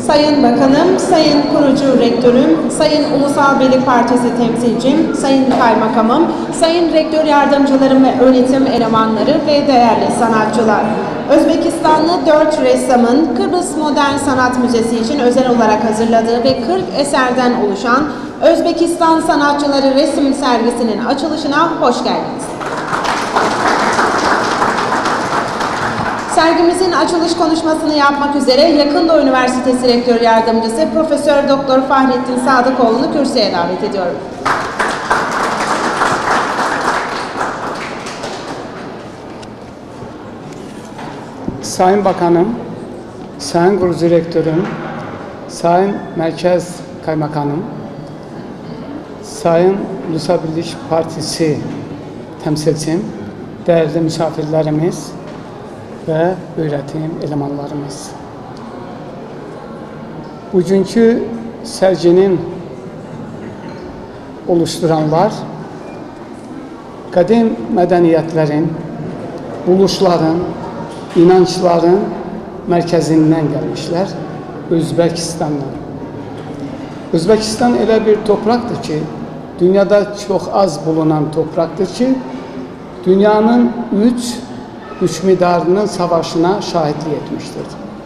Sayın Bakanım, Sayın Kurucu Rektörüm, Sayın Ulusal Birlik Partisi temsilcim, Sayın Kaymakamım, Sayın Rektör Yardımcılarım ve öğretim elemanları ve değerli sanatçılar. Özbekistanlı 4 ressamın Kıbrıs Modern Sanat Müzesi için özel olarak hazırladığı ve 40 eserden oluşan Özbekistan Sanatçıları Resim Sergisi'nin açılışına hoş geldiniz. Sergimizin açılış konuşmasını yapmak üzere Yakın Üniversitesi Rektör Yardımcısı Profesör Doktor Fahrettin Sadıkoğlu'nu kürsüye davet ediyorum. Sayın Bakanım, Sayın Kurucu Rektörüm, Sayın Merkez Kaymakamım, Sayın Ulusal Birlik Partisi temsilcim, değerli misafirlerimiz ve öğretim elemanlarımız. Bugünkü serginin oluşturanlar, kadim medeniyetlerin, buluşların, inançların merkezinden gelmişler, Özbekistan'dan. Özbekistan öyle bir topraktır ki, dünyada çok az bulunan topraktır ki, dünyanın üç hükümdarının savaşına şahitlik etmiştir.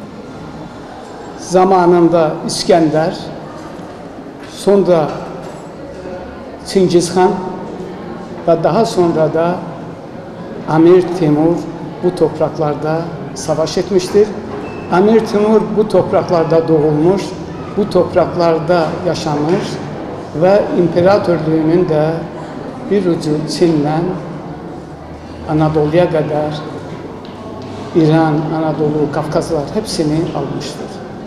Zamanında İskender, sonra Çingiz Han ve daha sonra da Amir Temur bu topraklarda savaş etmiştir. Amir Temur bu topraklarda doğulmuş, bu topraklarda yaşamış ve imparatorluğunun da bir ucu Çin'den Anadolu'ya kadar İran, Anadolu, Kafkaslar hepsini almıştır.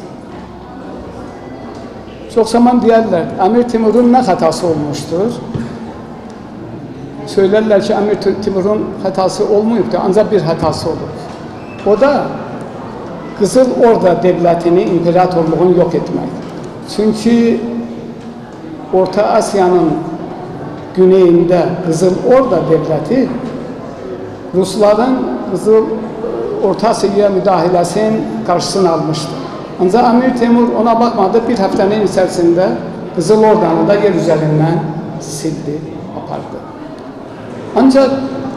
Çok zaman diyorlar, Amir Temur'un ne hatası olmuştur? Söylerler ki Amir Temur'un hatası olmuyordu, ancak bir hatası olur. O da Kızıl Orda devletini, imparatorluğunu yok etmek. Çünkü Orta Asya'nın güneyinde Kızıl Orda devleti Rusların Orta Asya'ya müdahalesinin karşısını almıştı. Ancak Amir Temur ona bakmadı, bir haftanın içerisinde Kızıl Orda'nı da yer üzerinden sildi, apardı. Ancak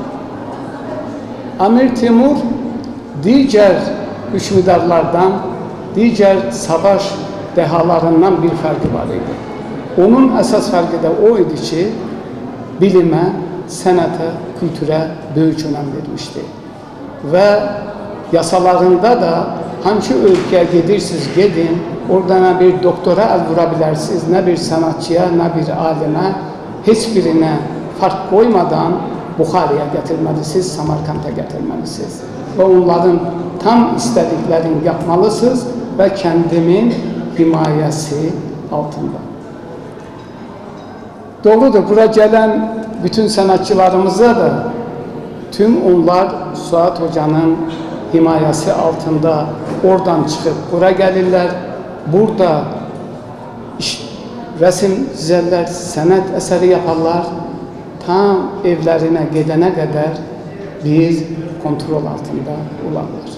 Amir Temur diğer hükümdarlardan, diğer savaş dehalarından bir farkı var idi. Onun esas farkı da oydu ki bilime, sanata, kültüre büyük önem vermişti. Ve yasalarında da hangi ülkeye gidirsiniz gidin, oradan bir doktora el vurabilirsiniz, ne bir sanatçıya, ne bir alime, hiçbirine fark koymadan Bukhari'ye getirmelisiniz, Samarkand'a getirmelisiniz. Ve onların tam istediklerini yapmalısınız ve kendimin himayesi altında. Doğrudur, buraya gelen bütün sanatçılarımıza da tüm onlar Suat Hoca'nın himayesi altında oradan çıkıp buraya gelirler. Burada resim çizerler, sanat eseri yaparlar. Tam evlerine gidene kadar biz kontrol altında olanlar.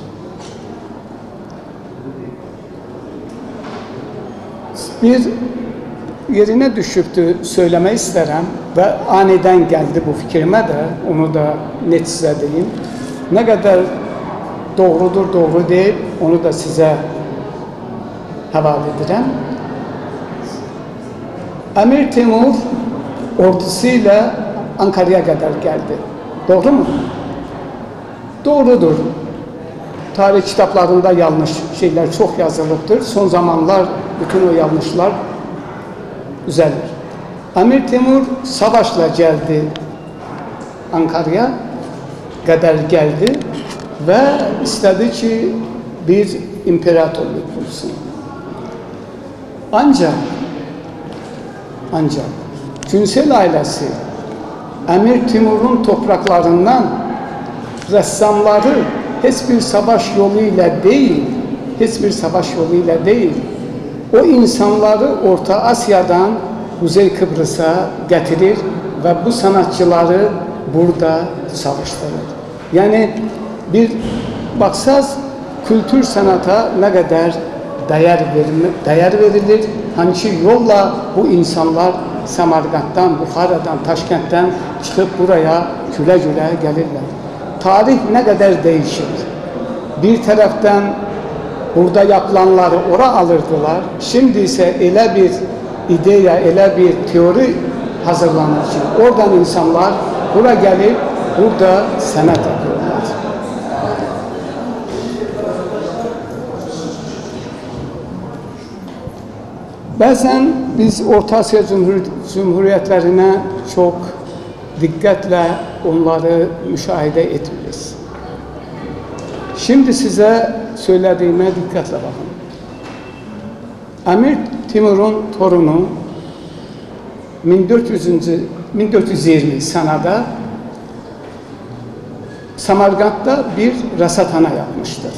Bir yerine düşüptü söylemek isterim ve aniden geldi bu fikrime de, onu da net size diyeyim. Ne kadar doğrudur, doğru değil, onu da size havale ederim. Amir Temur ordusuyla Ankara'ya kadar geldi. Doğru mu? Doğrudur. Tarih kitaplarında yanlış şeyler çok yazılıptır. Son zamanlar bütün o yanlışlar düzelir. Amir Temur savaşla geldi Ankara'ya kadar geldi ve istedi ki bir imparatorluk kursun. Ancak Günsel ailesi Amir Temur'un topraklarından ressamları hiçbir savaş yoluyla değil, o insanları Orta Asya'dan Kuzey Kıbrıs'a getirir ve bu sanatçıları burada çalıştırır. Yani bir baksaz kültür sanata ne kadar değer verilir. Hangi yolla bu insanlar Samarkand'dan, Bukhara'dan, Taşkent'ten çıkıp buraya güle güle gelirler. Tarih ne kadar değişir. Bir taraftan burada yapılanları ora alırdılar. Şimdi ise ele bir ideya, ele bir teori hazırlanır ki oradan insanlar buraya gelip burada sanat yapıyorlar. Bazen biz Orta Asya Cumhuriyetlerine çok dikkatle onları müşahede etmeliyiz. Şimdi size söylediğime dikkatle bakın. Emir Timur'un torunu 1420 senede Samarkand'da bir rasathane yapmıştır.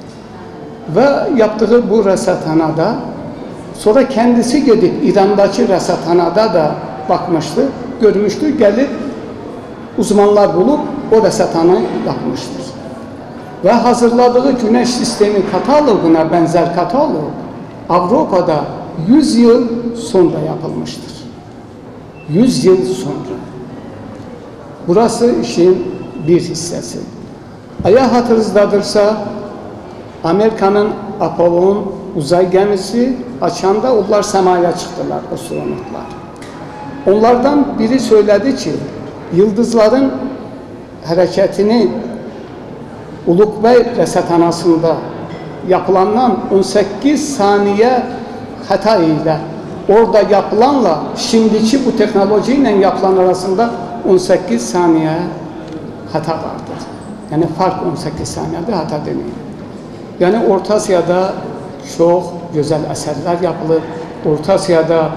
Ve yaptığı bu rasathanada sonra kendisi gidip İran'daki rasathanada da bakmıştı, görmüştü, gelip uzmanlar bulup o rasathanayı yapmıştır. Ve hazırladığı güneş sistemi kataloguna benzer katalog Avrupa'da 100 yıl sonra yapılmıştır. 100 yıl sonra. Burası işin bir hissesi. Eğer hatırınızdadırsa Amerika'nın Apollo'nun uzay gemisi açanda onlar semaya çıktılar, astronotlar. Onlardan biri söyledi ki yıldızların hareketini Ulukbey Rasathanası'nda yapılandan 18 saniye hata ile orada yapılanla şimdiki bu teknolojiyle yapılan arasında 18 saniye hata vardır. Yani fark 18 saniyede hata deniyor. Yani Orta Asya'da çok güzel eserler yapılır. Orta Asya'da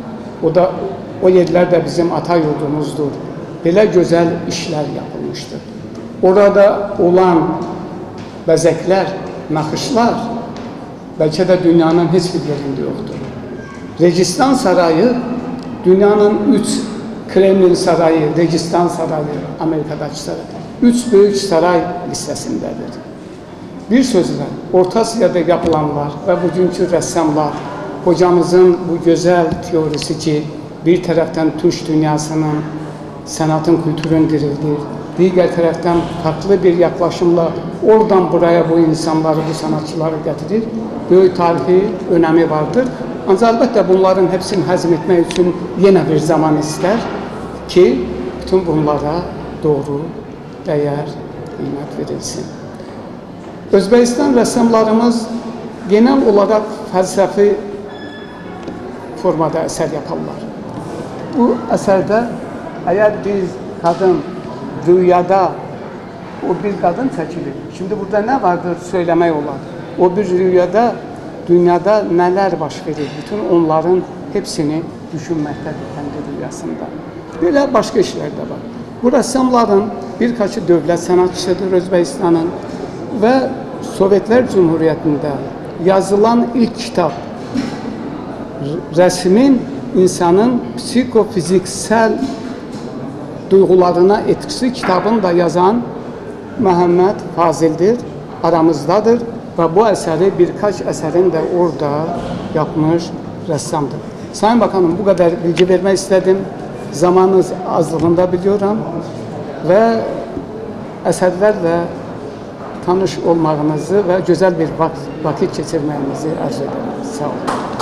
o yerler de bizim ata yurdumuzdur. Böyle güzel işler yapılmıştır. Orada olan bezekler, nakışlar belki de dünyanın hiçbir yerinde yoktur. Registan Sarayı dünyanın 3 Kremlin Sarayı, Registan Sarayı, Amerika'daki saray, 3 büyük saray listesindedir. Bir sözle Orta Asya'da yapılanlar ve bugünkü ressamlar, hocamızın bu güzel teorisi ki bir taraftan Türk dünyasının sanatın, kültürün dirildiği, diğer taraftan farklı bir yaklaşımla oradan buraya bu insanları, bu sanatçıları getirir. Büyük tarihi önemi vardır. Ancak elbette bunların hepsini hazmetmek için yine bir zaman ister ki bütün bunlara doğru değer, kıymet verilsin. Özbekistan ressamlarımız genel olarak felsefi formada eser yaparlar. Bu eserde eğer bir kadın rüyada o bir kadın seçilir. Şimdi burada ne vardır söylemeye olan? O bir rüyada dünyada neler baş verir? Bütün onların hepsini düşünmektedir kendi rüyasında. Böyle başka işler de var. Bu ressamların birkaçı devlet sanatçısıdır Özbekistan'ın ve Sovyetler Cumhuriyeti'nde yazılan ilk kitap resmin insanın psikofiziksel duygularına etkisi kitabını da yazan Mehmet Fazil'dir, aramızdadır ve bu eseri birkaç eserin de orada yapmış ressamdır. Sayın Bakanım bu kadar bilgi vermek istedim. Zamanınız azlığında biliyorum ve eserlerle tanış olmağınızı ve güzel bir vakit geçirmenizi arzu ederim. Sağ olun.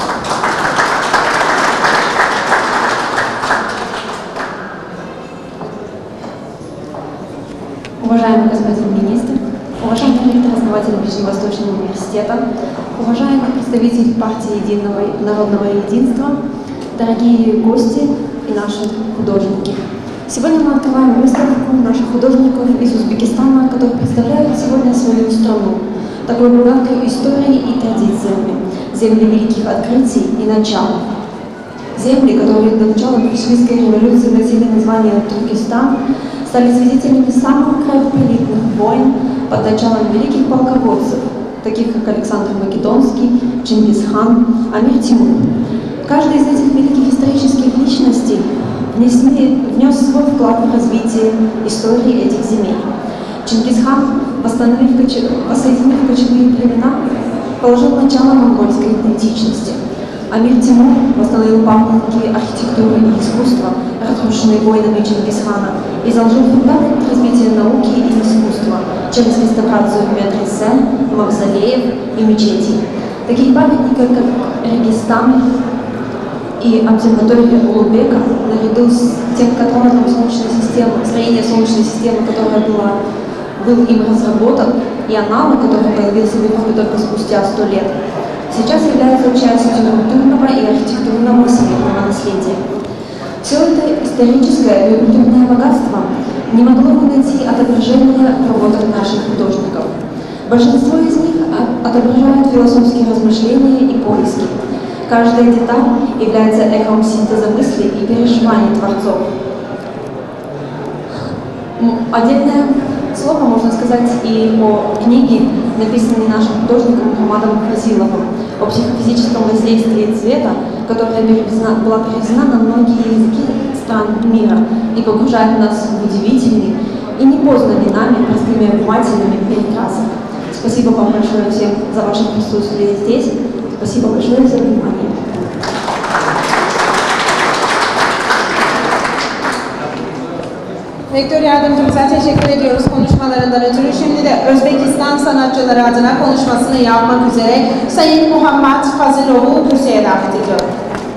Уважаемый господин министр, уважаемый ректор-основатель Ближневосточного университета, уважаемый представитель партии Народного единства, дорогие гости и наши художники. Сегодня мы открываем выставку наших художников из Узбекистана, которые представляют сегодня свою страну, такой богатой историей и традициями, земли великих открытий и начал. Земли, которые до начала большевистской революции носили название Туркестан, стали свидетелями самых кровопролитных войн под началом великих полководцев, таких как Александр Македонский, Чингисхан, Амир Тимур. Каждый из этих великих исторических личностей внес свой вклад в развитие истории этих земель. Чингисхан, воссоединив кочевые племена, положил начало монгольской идентичности. Амир Тимур восстановил памятники архитектуры и искусства, разрушенные войнами Чингисхана, и заложил фундамент развития науки и искусства через реставрацию медресе, мавзолеев и мечетей. Такие памятники, как Регистан и обсерватория Улугбека, наряду с тем каталогом строения Солнечной системы, которая был им разработан, и аналог, который появился в Европе только спустя 100 лет, сейчас является частью культурного и архитектурного всемирного наследия. Все это историческое и культурное богатство не могло бы найти отображение в работах наших художников. Большинство из них отображают философские размышления и поиски. Каждая деталь является эхом синтеза мыслей и переживаний творцов. Отдельное слово можно сказать и о книге, написанной нашим художником Мухаммадом Фазиловым, о психофизическом воздействии цвета, которая была переведена на многие языки стран мира и погружает нас в удивительный и непознанный нами простыми обывателями перекрасок. Спасибо вам большое всем за ваше присутствие здесь. Спасибо большое за внимание. Rektör yardımcımıza teşekkür ediyoruz konuşmalarından ötürü. Şimdi de Özbekistan sanatçıları adına konuşmasını yapmak üzere Sayın Muhammed Fazilov'u kürsüye davet ediyorum.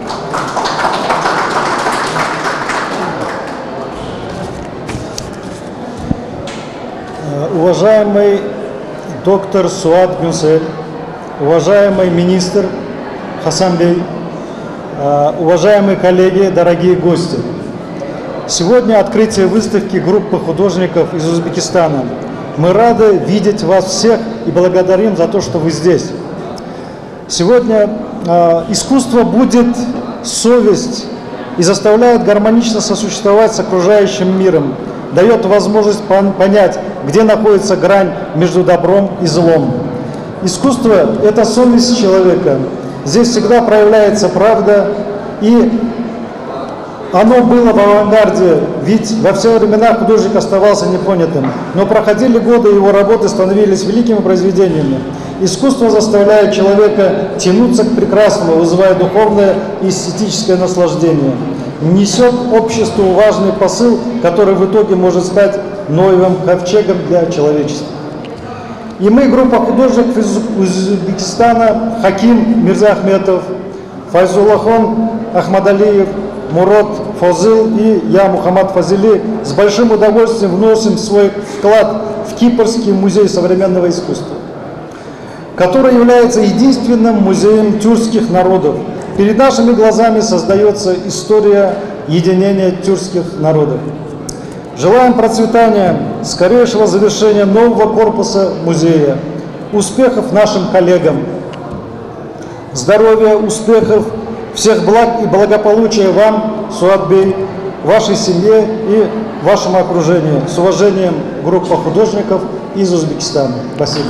Уважаемый доктор Суат Гюнсель, уважаемый министр Хасанбей, уважаемые коллеги, дорогие гости. Сегодня открытие выставки группы художников из Узбекистана. Мы рады видеть вас всех и благодарим за то, что вы здесь. Сегодня искусство будет совесть и заставляет гармонично сосуществовать с окружающим миром, дает возможность понять, где находится грань между добром и злом. Искусство – это совесть человека. Здесь всегда проявляется правда, и оно было в авангарде, ведь во все времена художник оставался непонятым. Но проходили годы, его работы становились великими произведениями. Искусство заставляет человека тянуться к прекрасному, вызывая духовное и эстетическое наслаждение. Несет обществу важный посыл, который в итоге может стать Ноевым ковчегом для человечества. И мы, группа художников из Узбекистана, Хаким Мирзахметов, Файзулахон Ахмадалиев, Мурод Фозыл и я, Мухаммад Фазили, с большим удовольствием вносим свой вклад в Кипрский музей современного искусства, который является единственным музеем тюркских народов. Перед нашими глазами создается история единения тюркских народов. Желаем процветания, скорейшего завершения нового корпуса музея, успехов нашим коллегам, здоровья, успехов, всех благ и благополучия вам, Суатбей, вашей семье и вашему окружению. С уважением, группа художников из Узбекистана. Спасибо.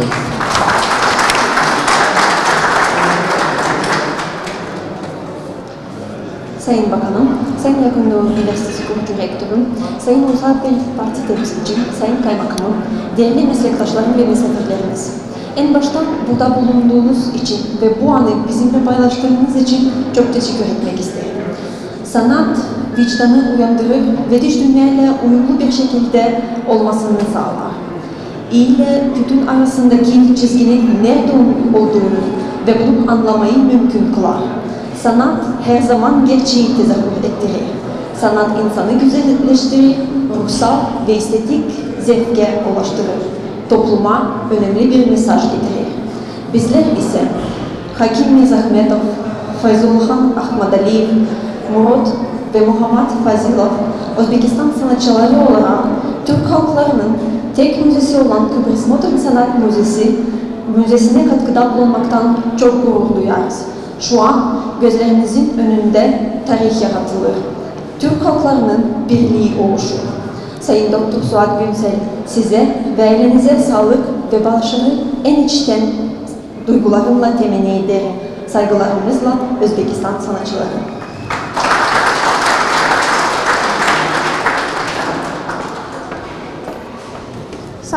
Sayın Bakanım, Sayın Yakınlığı Üniversitesi Kurucu Rektörüm, Sayın Ulusal Parti Temsilcim, Sayın Kaymakamım, değerli meslektaşlarım ve misafirlerimiz. En baştan burada bulunduğunuz için ve bu anı bizimle paylaştığınız için çok teşekkür etmek isterim. Sanat, vicdanı uyandırır ve dış dünyayla uyumlu bir şekilde olmasını sağlar. İyi ile kötünün arasındaki çizginin nerede olduğunu ve bunu anlamayı mümkün kılar. Sanat her zaman gerçeği tezahür ettirir. Sanat insanı güzelleştirir, ruhsal ve estetik zevke ulaştırır. Topluma önemli bir mesaj getirir. Bizler ise Hakim Mizahmetov, Fayzulhan Ahmadaliyev, Murod ve Muhammed Fazilov, Özbekistan sanatçıları olarak Türk halklarının tek müzesi olan Kıbrıs Modern Sanat Müzesi'ne katkıda bulunmaktan çok gurur duyarız. Şu an gözlerinizin önünde tarih yaratılır. Türk halklarının birliği oluşur. Sayın Doktor Suat Günsel, size ve ailenize sağlık ve başarı en içten duygularımla temenni ederim. Saygılarımızla Özbekistan sanatçıları.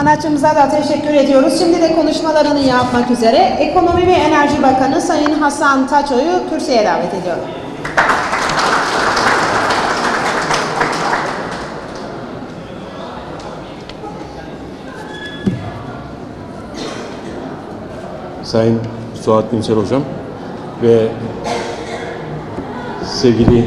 Sanatçımıza da teşekkür ediyoruz. Şimdi de konuşmalarını yapmak üzere Ekonomi ve Enerji Bakanı Sayın Hasan Taço'yu kürsüye davet ediyorum. Sayın Suat Günsel Hocam ve sevgili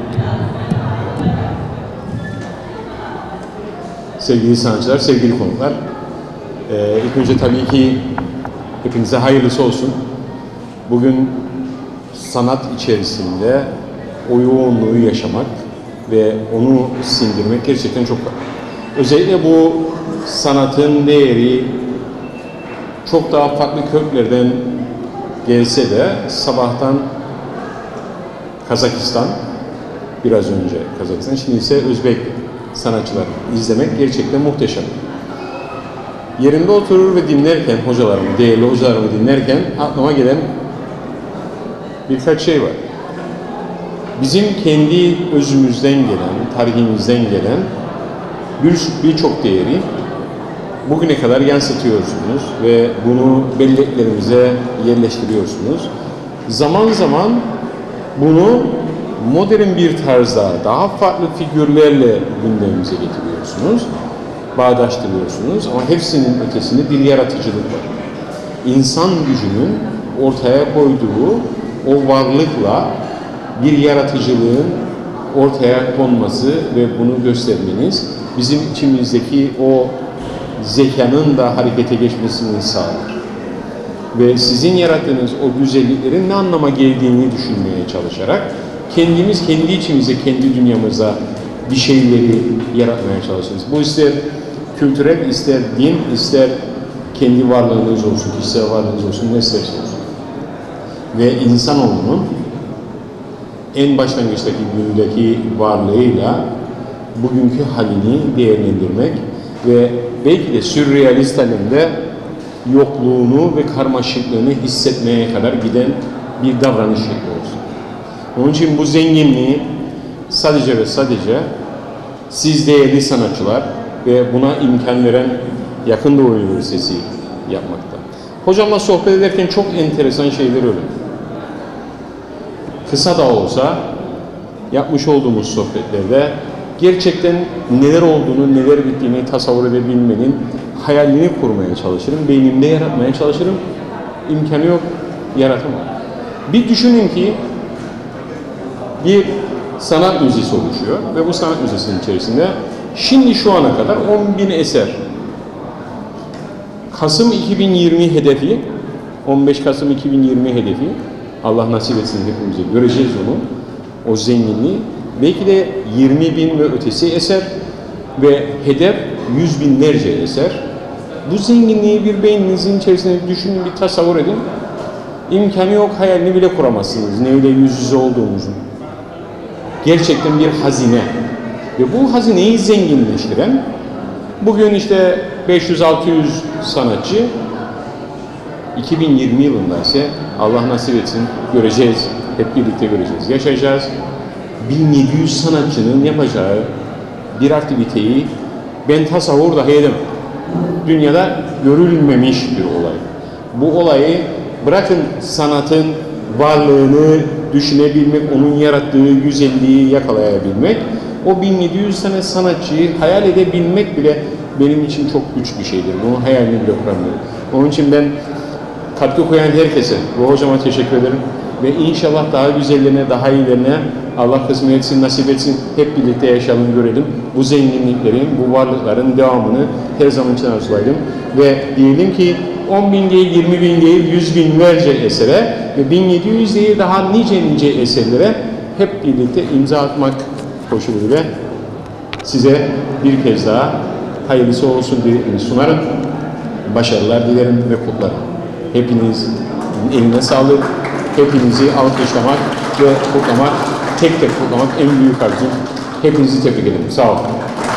sanatçılar, sevgili konuklar, ilk önce tabii ki hepinize hayırlısı olsun. Bugün sanat içerisinde o yoğunluğu yaşamak ve onu sindirmek gerçekten çok var. Özellikle bu sanatın değeri çok daha farklı köklerden gelse de sabahtan Kazakistan, biraz önce Kazakistan, şimdi ise Özbek sanatçılar izlemek gerçekten muhteşem. Yerinde oturur ve dinlerken hocalarımı, değerli hocalarımı dinlerken aklıma gelen birkaç şey var. Bizim kendi özümüzden gelen, tarihimizden gelen birçok değeri bugüne kadar yansıtıyorsunuz ve bunu belleklerimize yerleştiriyorsunuz. Zaman zaman bunu modern bir tarzda daha farklı figürlerle gündemimize getiriyorsunuz, bağdaştırıyorsunuz ama hepsinin ötesinde bir yaratıcılık var. İnsan gücünün ortaya koyduğu o varlıkla bir yaratıcılığın ortaya konması ve bunu göstermeniz bizim içimizdeki o zekanın da harekete geçmesini sağlar. Ve sizin yarattığınız o güzelliklerin ne anlama geldiğini düşünmeye çalışarak kendimiz kendi içimize, kendi dünyamıza bir şeyleri yaratmaya çalışırız. Bu ister kültürel, ister din, ister kendi varlığınız olsun, kişisel varlığınız olsun, ne isterse olsun. Ve insanoğlunun en başlangıçtaki gündeki varlığıyla bugünkü halini değerlendirmek ve belki de sürrealist halinde yokluğunu ve karmaşıklığını hissetmeye kadar giden bir davranış şekli olsun. Onun için bu zenginliği sadece ve sadece siz değerli sanatçılar ve buna imkan veren Yakın Doğu Üniversitesi yapmakta. Hocamla sohbet ederken çok enteresan şeyler öğrendim. Kısa da olsa yapmış olduğumuz sohbetlerde gerçekten neler olduğunu, neler bittiğini tasavvur edebilmenin hayalini kurmaya çalışırım, beynimde yaratmaya çalışırım. İmkanı yok, yaratamam. Bir düşünün ki bir sanat müzesi oluşuyor ve bu sanat müzesinin içerisinde şimdi şu ana kadar 10.000 eser. Kasım 2020 hedefi, 15 Kasım 2020 hedefi, Allah nasip etsin hepimize göreceğiz onu, o zenginliği. Belki de 20.000 ve ötesi eser ve hedef 100.000'lerce eser. Bu zenginliği bir beyninizin içerisinde düşünün, bir tasavvur edin. İmkanı yok, hayalini bile kuramazsınız neyle yüz yüze olduğumuzu. Gerçekten bir hazine. Ve bu hazineyi zenginleştiren, bugün işte 500-600 sanatçı, 2020 yılında ise Allah nasip etsin göreceğiz, hep birlikte göreceğiz, yaşayacağız. 1700 sanatçının yapacağı bir aktiviteyi ben tasavvur dahi edemem. Dünyada görülmemiş bir olay. Bu olayı bırakın sanatın varlığını düşünebilmek, onun yarattığı güzelliği yakalayabilmek, o 1700 tane sanatçıyı hayal edebilmek bile benim için çok güç bir şeydir. Bunun hayalini bile kuramıyorum. Onun için ben katkı koyan herkese ve hocama teşekkür ederim. Ve inşallah daha güzellerine, daha iyilerine Allah kısmet etsin, nasip etsin. Hep birlikte yaşayalım, görelim. Bu zenginliklerin, bu varlıkların devamını her zaman için arzulayalım. Ve diyelim ki 10.000 değil, 20.000 değil, 100.000'lerce esere ve 1700 değil daha nice eserlere hep birlikte imza atmak koşuluyla size bir kez daha hayırlısı olsun diye sunarım. Başarılar dilerim ve kutlarım. Hepiniz eline sağlık. Hepinizi alkışlamak ve kutlamak, tek tek kutlamak en büyük arzum. Hepinizi tebrik ederim. Sağ olun.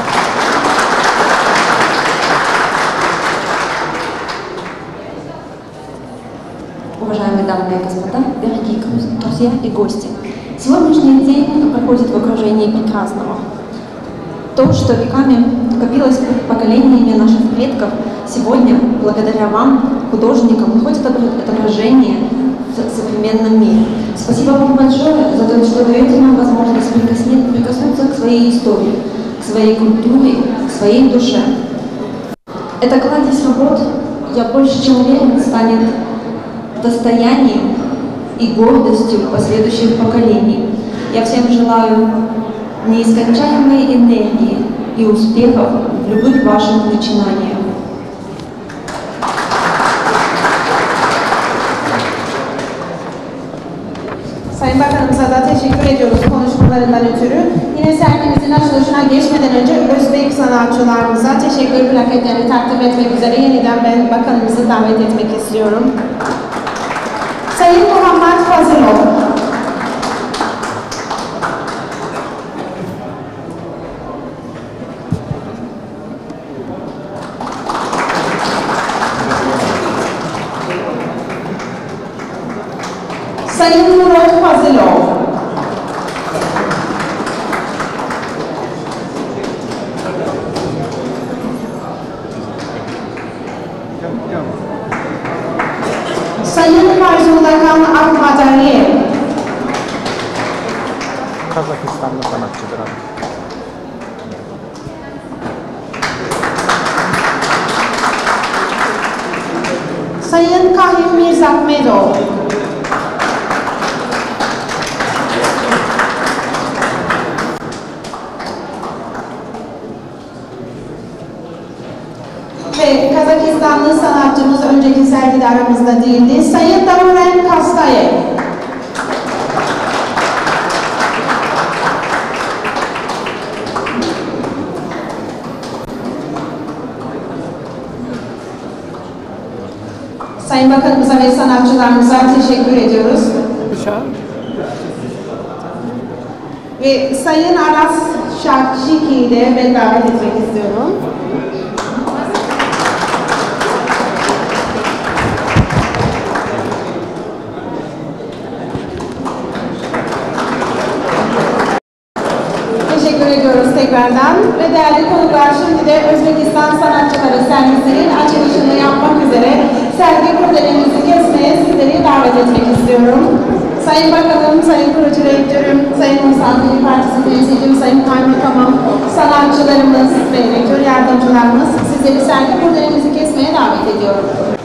Уважаемые дамы и господа, дорогие друзья и гости, сегодняшний день проходит в окружении прекрасного. То, что веками копилось поколениями наших предков, сегодня, благодаря вам, художникам, находит отображение в современном мире. Спасибо вам большое за то, что даете нам возможность прикоснуться к своей истории, к своей культуре, к своей душе. Эта кладезь работ, я больше чем уверен, станет достоянием и гордостью последующих поколений. Я всем желаю неискончаемой энергии и успехов в любых ваших начинаниях. Sayın Bakanımıza da teşekkür ediyoruz konuşmalarından ötürü. Yine sergimizin açılışına geçmeden önce Özbek sanatçılarımıza teşekkür plaketlerini takdim etmek üzere yeniden ben Bakanımızı davet etmek istiyorum. Sayın Muhammed Fazılov. Sayın Murat Fazılov. Sayın Farzulakan Akmadaliyev. Kazakistanlı sanatçıdır abi. Sayın Kahim Mirzahmedov. Ve Kazakistanlı sanatçımız önceki sergide aramızda değildi. Sayın Davuren Kastayev. Sayın Bakanımıza ve sanatçılarımıza teşekkür ediyoruz. Ve Sayın Aras Şakşiki'yi de ben davet etmek istiyorum. Teşekkür ediyoruz tekrardan ve değerli konuklar, şimdi de Özbekistan Sanatçıları sergisinin açılışını yapmak üzere sergi kurdelemizi kesmeye sizleri davet etmek istiyorum. Sayın Bakanım, Sayın Kurucu Rektörüm, Sayın Ulusal Birlik Partisi temsilcim, Sayın Kaymakamım, sanatçılarımız ve rektör yardımcılarımız sizleri sergi kurdelemizi kesmeye davet ediyorum.